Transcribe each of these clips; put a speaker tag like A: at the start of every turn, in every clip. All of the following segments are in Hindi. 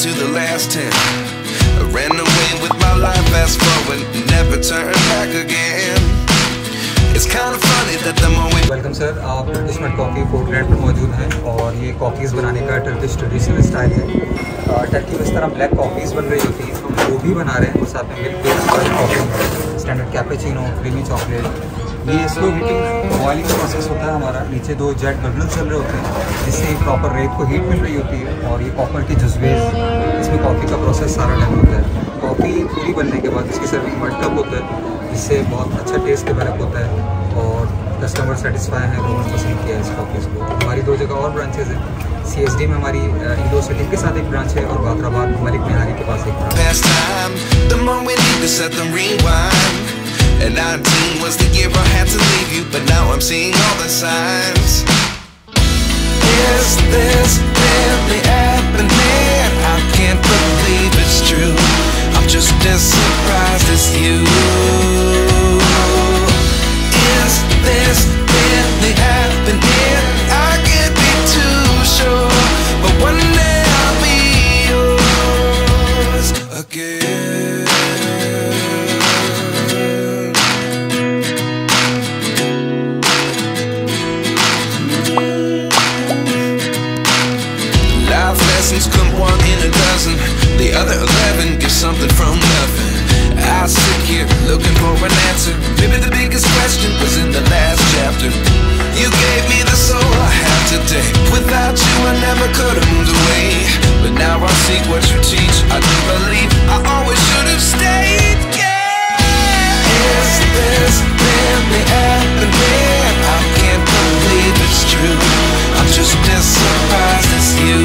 A: to the last 10. I ran away with my life, fast forward, never turn back again. It's kind of funny that the moment.
B: Welcome sir, आप Turkish mud coffee food grand पर मौजूद हैं और ये कॉफ़ीज़ बनाने का टर्किश ट्रेडिशनल स्टाइल है। टर्की में इस तरह ब्लैक कॉफ़ीज़ बन रही होती है, हम वो भी बना रहे हैं और साथ में milk based coffee, standard cappuccino, creamy chocolate. ये स्लो हीटिंग बॉइलिंग प्रोसेस होता है हमारा, नीचे 2 जेट बबल चल रहे होते हैं जिससे प्रॉपर रेत को हीट मिल रही होती है और ये कॉपर की जज्बेज इसमें कॉफ़ी का प्रोसेस सारा डन होता है। कॉफ़ी पूरी बनने के बाद इसकी सर्विंग वर्ल्ड कप होता है जिससे बहुत अच्छा टेस्ट डेवलप होता है और कस्टमर सेटिस्फाई हैं, लोगों ने पसंद किया है इस कॉफ़ीज़ को। हमारी 2 जगह और ब्रांचेज हैं, CSD में हमारी इंडो सिटी के साथ एक ब्रांच है और बादराबाद मलिक निहारी के पास एक ब्रांच है।
A: And 19 was the year I had to leave you, but now I'm seeing all the signs. Is this really happening? I can't believe it's true. I'm just as surprised as you. Is this really happening? I can't be too sure, but one day I'll be yours again. Come 1 in a dozen, the other 11 give something from nothing. I sit here looking for an answer. Maybe the biggest question was in the last chapter. You gave me the soul I have today. Without you I never could have moved away, but now I see what you teach. I do believe I always should have stayed. Yeah. Is this really happening? I can't believe it's true. I'm just as surprised as you.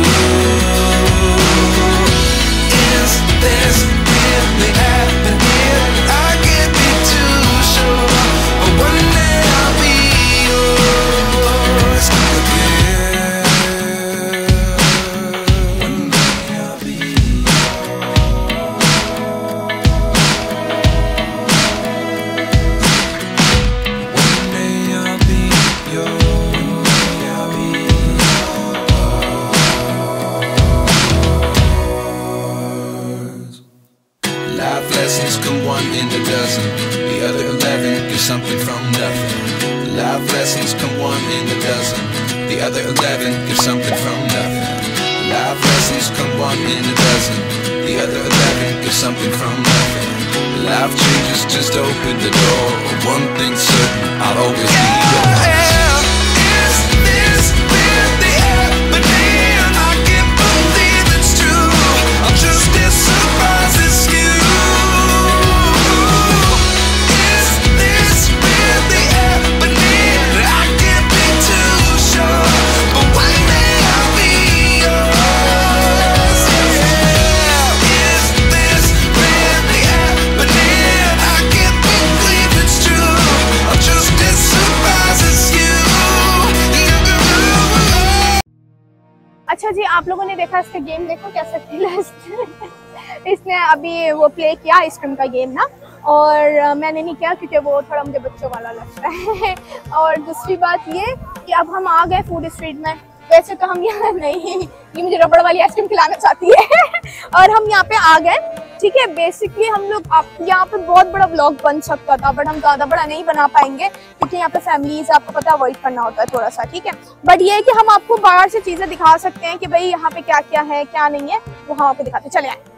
A: Is this really happening? I can't be too sure, but one day I'll be yours again. One day I'll be One day I'll be yours. Life lessons come 1 in a dozen, the other 11 give something from nothing. Life lessons come 1 in a dozen, the other 11 give something from nothing. Life lessons come 1 in a dozen, the other 11 give something from nothing. Life changes just open the door. One thing's certain, I'll always be yours. Is this really happening? I can't believe it's true. I'm just as surprised as you.
C: अच्छा जी, आप लोगों ने देखा इसका गेम, देखो कैसे खेला इसने अभी वो प्ले किया आइसक्रीम का गेम ना, और मैंने नहीं किया क्योंकि वो थोड़ा मुझे बच्चों वाला लगता है। और दूसरी बात ये कि अब हम आ गए फूड स्ट्रीट में। वैसे तो हम यहाँ नहीं, ये मुझे रबड़ वाली आइसक्रीम खिलाना चाहती है और हम यहाँ पे आ गए। ठीक है, बेसिकली हम लोग यहाँ पे बहुत बड़ा व्लॉग बन सकता था, बट हम ज़्यादा बड़ा नहीं बना पाएंगे क्योंकि यहाँ पे फैमिलीज आपको पता अवॉइड करना होता है थोड़ा सा। ठीक है, बट ये है कि हम आपको बाहर से चीज़ें दिखा सकते हैं कि भाई यहाँ पे क्या क्या है क्या नहीं है, वो हम आपको दिखाते चले आए।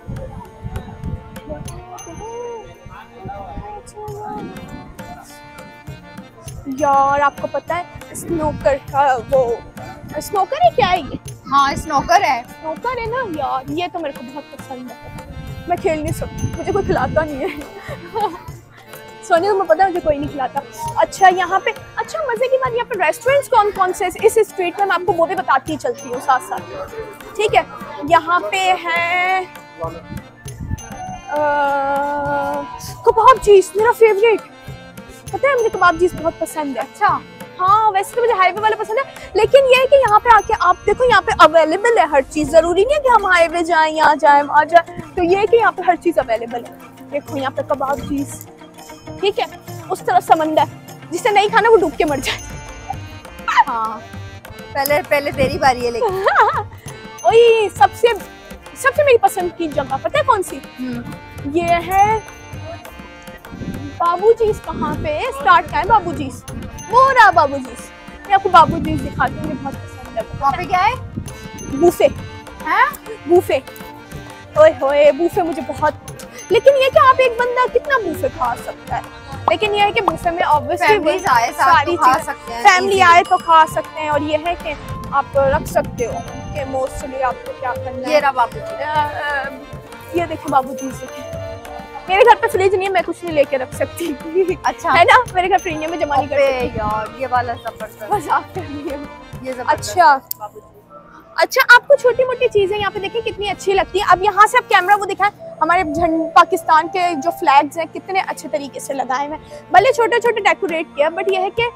C: यार आपको पता है स्नोकर का वो स्नोकर है क्या है ये?
D: हाँ स्नोकर है।
C: स्नोकर है ना यार, ये तो मेरे को बहुत पसंद है। मैं खेल नहीं सकती, मुझे कोई खिलाता नहीं है सोनिया तुम्हें पता है मुझे कोई नहीं खिलाता। अच्छा यहाँ पे, अच्छा मजे की बात, यहाँ पे रेस्टोरेंट्स कौन कौन से इस स्ट्रीट में मैं आपको वो भी बताती चलती हूँ साथ साथ। ठीक है, यहाँ पे है कबाब चीज, मेरा फेवरेट। पता है मुझे कबाब चीज बहुत पसंद है। अच्छा हाँ, वैसे तो मुझे हाईवे वाले पसंद है, लेकिन ये है कि यहाँ पे आके आप देखो, यहाँ पे अवेलेबल है हर चीज। जरूरी नहीं है कि हम हाईवे जाएं, यहाँ जाएं, वहाँ जाएं। तो ये है कि यहाँ पे हर चीज अवेलेबल है। देखो यहाँ पे कबाब चीज, ठीक है, उस तरफ समंदर, जिसे नहीं खाना वो डूब के मर जाए।
D: हाँ पहले तेरी बारी है लेकिन।
C: वही सबसे सबसे मेरी पसंद की जगह पता है कौन सी? ये है बाबूजी's। कहाँ पे स्टार्ट का है बाबूजी's? वो रहा बाबूजी's। मैं आपको बाबूजी's दिखाती हूँ, मुझे बहुत पसंद है।
D: वहाँ पे क्या है?
C: बूफे है, बूफे। ओए होए बूफे मुझे बहुत, लेकिन ये कि आप एक बंदा कितना बूफे खा सकता है, लेकिन ये है कि बूफे में ऑब्वियसली सारी चीजें, फैमिली आए तो खा सकते हैं, और ये है कि आप रख सकते हो कि मोस्टली आपको क्या करना है।
D: ये रहा बाबूजी।
C: ये देखो बाबूजी से, मेरे घर पे फ्रिज नहीं है, मैं कुछ नहीं लेके रख सकती।
D: अच्छा
C: है ना, मेरे घर फ्रिज नहीं है, मैं जमा नहीं कर सकती
D: यार। ये वाला जबरदस्त,
C: मजाक कर रही हूँ।
D: ये जबरदस्त।
C: अच्छा अच्छा, आपको छोटी मोटी चीजें यहाँ पे देखिए कितनी अच्छी लगती है। अब यहाँ से आप कैमरा वो दिखाएं, हमारे पाकिस्तान के जो फ्लैग्स हैं कितने अच्छे तरीके से लगाए हुए हैं, भले छोटे छोटे डेकोरेट किया, बट ये है कि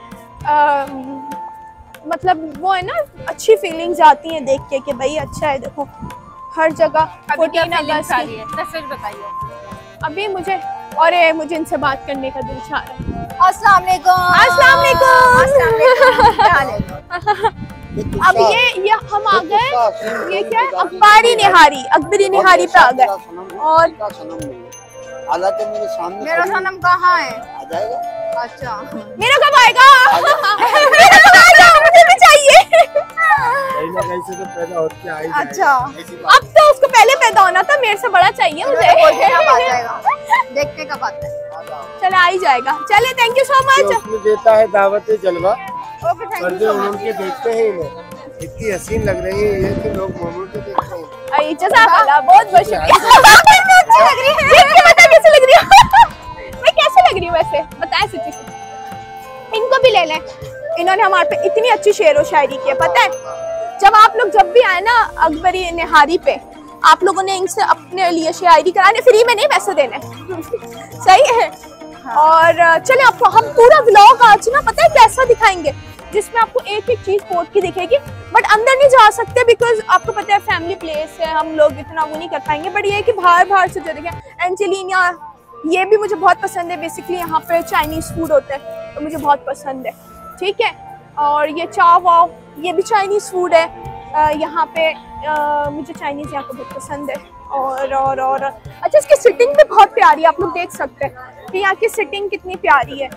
C: मतलब वो है ना, अच्छी फीलिंग्स आती हैं देख के कि भाई अच्छा है। देखो हर जगह 14 अगस्त
D: तस्वीर बताइए
C: अभी मुझे, और मुझे इनसे बात करने का दिल चाह रहा है।
D: अस्सलाम वालेकुम।
C: अस्सलाम वालेकुम।
D: अस्सलाम वालेकुम। क्या हाल है?
C: अब ये हम आ गए, ये क्या है, अखबारी निहारी, अकबरी निहारी पे आ गए। और
E: हालांकि मेरे सामने
D: मेरा सनम कहाँ है?
E: आ जाएगा।
D: अच्छा
C: मेरा कब आएगा? मेरा कब आएगा? मुझे भी चाहिए।
E: कहीं ना कहीं से तो पैदा होके आ ही जाएगा।
D: अच्छा
C: अब तो उसको पहले पैदा होना था, मेरे से बड़ा चाहिए मुझे।
D: कब आ जाएगा? देखते कब आता है।
C: चले आ ही जाएगा। चले, थैंक यू सो मच।
E: उसमें देता है दावत जलवा,
D: ओके थैंक
E: और
D: यू
E: जो
D: सो मच।
E: उनके देखते हैं इन्हें इतनी हसीन लग रही है ये कि लोग मोमो के देखते हैं।
C: जज़ाकल्लाह, बहुत बहुत शुक्रिया। अच्छी लग रही है। बता कैसे लग रही हूँ मैं, कैसे लग रही हूँ वैसे बताएं सच्ची सच्ची। इनको भी ले लें, इन्होंने हमारे पे इतनी अच्छी शेर व शायरी की है। पता है जब आप लोग जब भी आए ना अकबरी निहारी पे, आप लोगों ने इनसे अपने लिए शायरी कराने, फ्री में नहीं पैसे देने। सही है। और चले आपको हम पूरा व्लॉग आज ना पता है कैसा दिखाएंगे, जिसमें आपको एक एक चीज कोर्ट की दिखेगी, बट अंदर नहीं जा सकते बिकॉज आपको पता है फैमिली प्लेस है, हम लोग इतना वो नहीं कर पाएंगे। बट ये है कि बाहर बाहर से जो देखें, एंजेलिना ये भी मुझे बहुत पसंद है। बेसिकली यहाँ पे चाइनीज फूड होता है तो मुझे बहुत पसंद है, ठीक है। और ये चाव वाव ये भी चाइनीज फूड है यहाँ पे, मुझे चाइनीज यहाँ पे बहुत पसंद है। और अच्छा, इसकी सिटिंग भी बहुत प्यारी है, आप लोग देख सकते हैं कि यहाँ की सिटिंग कितनी प्यारी है।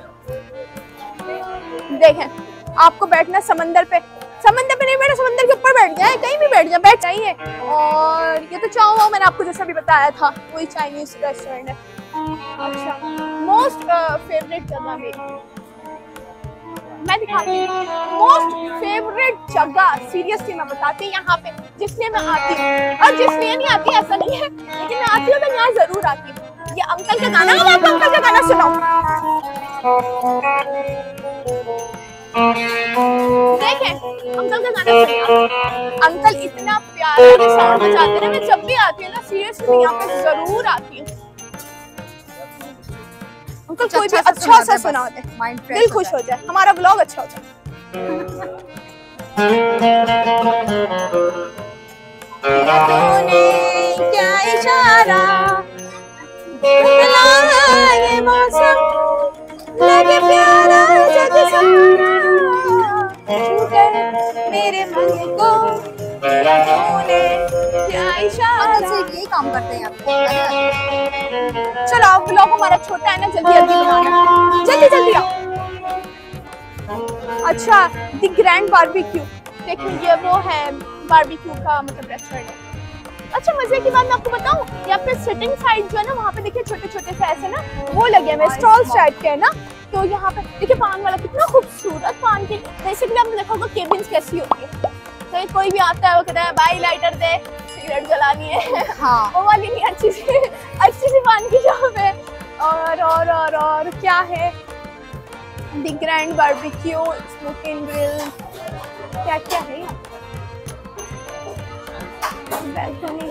C: देखें आपको बैठना समंदर पे नहीं बैठा, समंदर के ऊपर बैठ जाए, कहीं भी बैठ जाए, बैठ जाइए। और ये तो चाओ मैंने आपको जैसा भी बताया था वही चाइनीज रेस्टोरेंट है। अच्छा, मोस्ट फेवरेट जगह मेरी मैं दिखाती हूँ, मोस्ट फेवरेट जगह सीरियसली मैं बताती हूँ यहाँ पे, जिसलिए मैं आती हूँ और जिसलिए नहीं आती ऐसा नहीं है, लेकिन मैं आती हूँ तो यहाँ जरूर आती हूँ। ये अंकल का गाना, अब आप अंकल का गाना सुनाओ। देखें अंकल का गाना सुनिए, अंकल इतना प्यारा साउंड बजाते हैं। मैं जब भी आती हूँ ना सीरियसली मैं यहाँ पे जरूर आती हूँ। अंकल कोई भी अच्छा सा सुना दे, दिल खुश हो जाए, हमारा ब्लॉग अच्छा हो जाए। क्या इशारा ये मौसम लगे प्यारा जग सारा, मेरे मन को तूने क्या इशारा।
D: यही काम करते हैं यहाँ पे।
C: चलो आप ब्लॉग हमारा छोटा है ना, जल्दी जल्दी बनाना, जल्दी जल्दी आओ। अच्छा, द ग्रैंड बारबेक्यू, देखिए ये वो है बारबेक्यू का मतलब रेस्टोरेंट है। अच्छा मजे की बात मैं आपको बताऊं, यहाँ पे सिटिंग साइड जो है ना वहाँ पे देखिए छोटे छोटे से ऐसे ना वो लगे हुए स्टॉल्स टाइप के है ना, तो यहाँ पे देखिए पान वाला कितना खूबसूरत पान की। बेसिकली आपने देखा होगा केबिन्स कैसी होती है, तो कोई भी आता है वो कहता है भाई लाइटर दे, सिगरेट जलानी है। हाँ। वो वाली नहीं, अच्छी सी पान की शॉप है। और क्या है, the grand barbecue, smoking grill, क्या क्या है, बैल्कनी।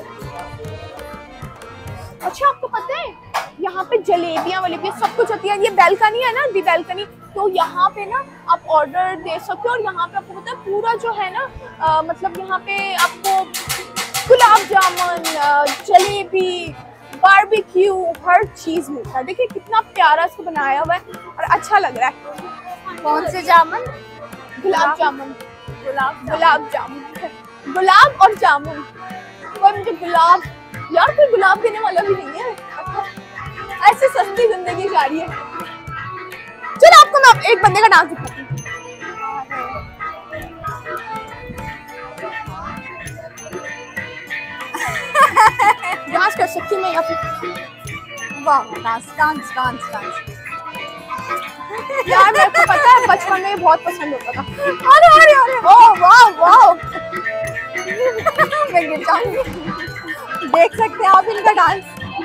C: अच्छा आपको पता है यहाँ पे जलेबियां वलेबियां सब कुछ होती है। ये बैल्कनी है ना, दी बैल्कनी, तो यहाँ पे ना आप ऑर्डर दे सकते हो। और यहाँ पे आपको पता है पूरा जो है ना मतलब यहाँ पे आपको गुलाब जामुन, जलेबी, बारबेक्यू हर चीज मिलता है। देखिए कितना प्यारा इसको बनाया हुआ है और अच्छा लग रहा है।
D: कौन से जामुन?
C: गुलाब जामुन, गुलाब जामुन, गुलाब और जामुन। कोई मुझे गुलाब, यार कोई गुलाब देने वाला भी नहीं है। ऐसे सस्ती जिंदगी जा रही है। चलो आपको मैं एक बंदे का डांस दिखाती हूँ। डांस कर सकती हूँ मैं यहाँ पे।
D: वाह, डांस डांस डांस डांस।
C: यार मेरे को पता है बचपन में बहुत पसंद होता था। अरे अरे अरे वाह वाह वाह।
D: मैं गिर जाऊंगी। देख सकते हैं आप इनका डांस।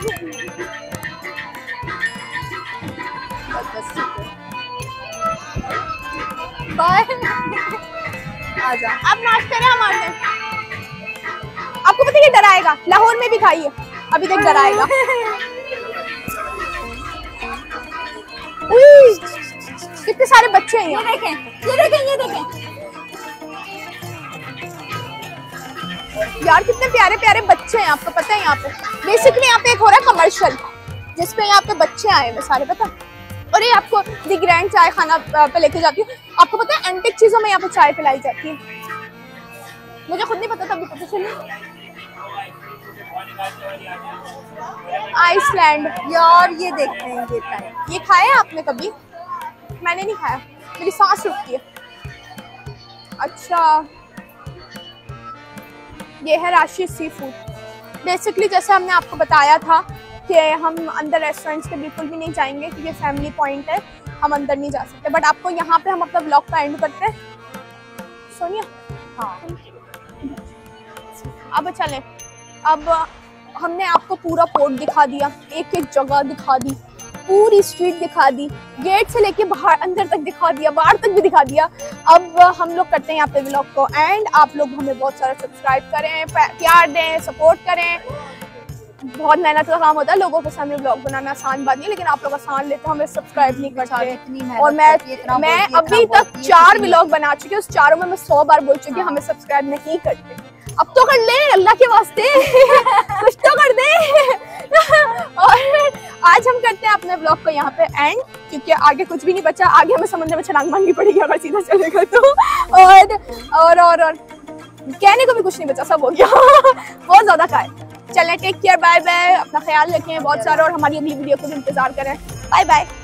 D: बस ठीक है। बाय। आजा।
C: आप नाचते रहे, हम आते हैं। आपको पता है ये डराएगा, लाहौर में भी खाई है, अभी तक डराएगा। कितने सारे बच्चे हैं
D: ये देखें, ये देखें, ये देखें।
C: यार कितने प्यारे प्यारे बच्चे हैं, आपको पता है यहाँ पे बेसिकली यहाँ पे एक हो रहा है कमर्शियल, जिसपे यहाँ पे बच्चे आए हुए सारे, पता। और ये आपको दी ग्रैंड चाय खाना पे लेके जाती हूँ। आपको पता है एंटिक चीजों में यहाँ पे चाय पिलाई जाती है, मुझे खुद नहीं पता था, अभी पता चला। आइसलैंड,
D: यार ये देखते हैं ये टाइम।
C: ये खाया है आपने कभी? मैंने नहीं खाया, मेरी सांस रुकती है। अच्छा ये है राशि सी फूड। बेसिकली जैसे हमने आपको बताया था कि हम अंदर रेस्टोरेंट्स के बिल्कुल भी नहीं जाएंगे क्योंकि फैमिली पॉइंट है, हम अंदर नहीं जा सकते। बट आपको यहाँ पे हम अपना ब्लॉग का एंड करते हैं। सोनिया
D: हाँ,
C: अब चलें। अब हमने आपको पूरा पोर्ट दिखा दिया, एक एक जगह दिखा दी, पूरी स्ट्रीट दिखा दी, गेट से लेके बाहर अंदर तक दिखा दिया, बाहर तक भी दिखा दिया। अब हम लोग करते हैं यहाँ पे व्लॉग को एंड। आप लोग हमें बहुत सारा सब्सक्राइब करें, प्यार दें, सपोर्ट करें। बहुत मेहनत का काम होता है, लोगों के सामने व्लॉग बनाना आसान बात नहीं, लेकिन आप लोग आसान लेते हो, हमें सब्सक्राइब नहीं करते। और मैं अभी तक 4 व्लॉग बना चुकी हूँ, उस चारों में मैं 100 बार बोल चुकी हूँ हमें सब्सक्राइब नहीं करते। अब तो कर ले अल्लाह के वास्ते, कुछ तो कर दे। और आज हम करते हैं अपने ब्लॉग को यहाँ पे एंड, क्योंकि आगे कुछ भी नहीं बचा, आगे हमें समुद्र में छलांग मारनी पड़ेगी अगर सीधा चलेगा तो। और कहने को भी कुछ नहीं बचा, सब हो गया। बहुत ज्यादा खाए। चलें, टेक केयर, बाय बाय, अपना ख्याल रखें बहुत सारा, और हमारी अगली वीडियो को भी इंतजार करें। Bye bye.